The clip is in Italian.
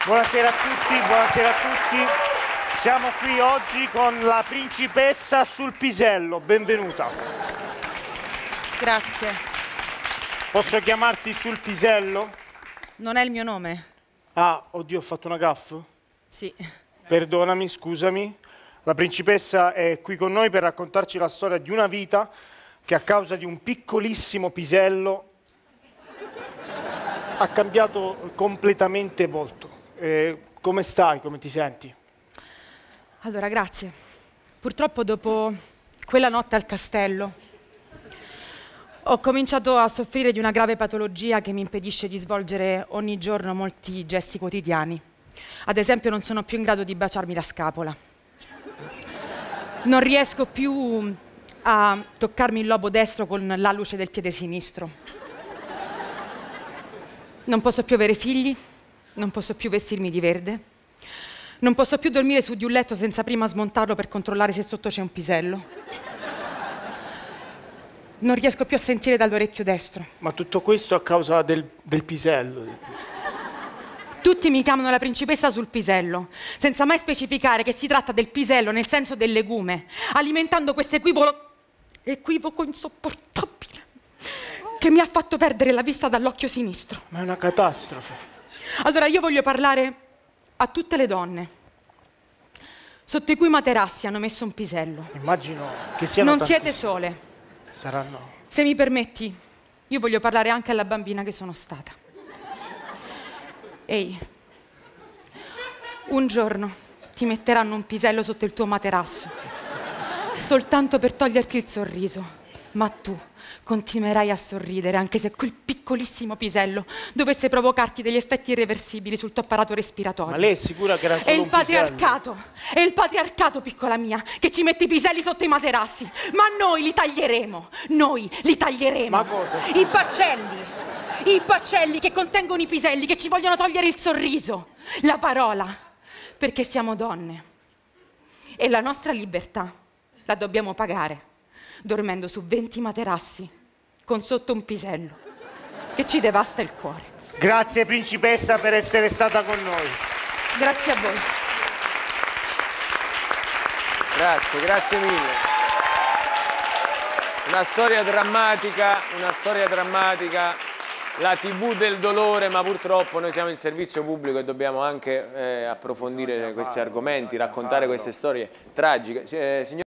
Buonasera a tutti, buonasera a tutti. Siamo qui oggi con la principessa sul pisello, benvenuta. Grazie. Posso chiamarti sul pisello? Non è il mio nome? Ah, oddio, ho fatto una gaffa? Sì. Perdonami, scusami. La principessa è qui con noi per raccontarci la storia di una vita che a causa di un piccolissimo pisello ha cambiato completamente volto. Come stai? Come ti senti? Allora, grazie. Purtroppo dopo quella notte al castello ho cominciato a soffrire di una grave patologia che mi impedisce di svolgere ogni giorno molti gesti quotidiani. Ad esempio, non sono più in grado di baciarmi la scapola. Non riesco più a toccarmi il lobo destro con l'alluce del piede sinistro. Non posso più avere figli, non posso più vestirmi di verde, non posso più dormire su di un letto senza prima smontarlo per controllare se sotto c'è un pisello. Non riesco più a sentire dall'orecchio destro. Ma tutto questo a causa del pisello? Tutti mi chiamano la principessa sul pisello, senza mai specificare che si tratta del pisello nel senso del legume, alimentando questo equivoco insopportabile che mi ha fatto perdere la vista dall'occhio sinistro. Ma è una catastrofe. Allora io voglio parlare a tutte le donne sotto i cui materassi hanno messo un pisello. Immagino che siano Non tantissime. siete sole. Saranno. Se mi permetti, io voglio parlare anche alla bambina che sono stata. Ehi, un giorno ti metteranno un pisello sotto il tuo materasso, soltanto per toglierti il sorriso, ma tu continuerai a sorridere anche se quel piccolissimo pisello dovesse provocarti degli effetti irreversibili sul tuo apparato respiratorio. Ma lei è sicura che era solo un pisello? È il patriarcato, piccola mia, che ci mette i piselli sotto i materassi, ma noi li taglieremo, Ma cosa? Scusa. I baccelli che contengono i piselli, che ci vogliono togliere il sorriso, la parola, perché siamo donne. E la nostra libertà la dobbiamo pagare, dormendo su 20 materassi, con sotto un pisello, che ci devasta il cuore. Grazie principessa per essere stata con noi. Grazie a voi. Grazie, grazie mille. Una storia drammatica. La TV del dolore, ma purtroppo noi siamo in servizio pubblico e dobbiamo anche approfondire questi argomenti, raccontare queste storie tragiche. Signor